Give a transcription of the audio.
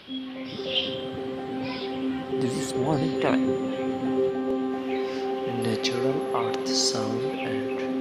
This is morning time. Natural earth sound and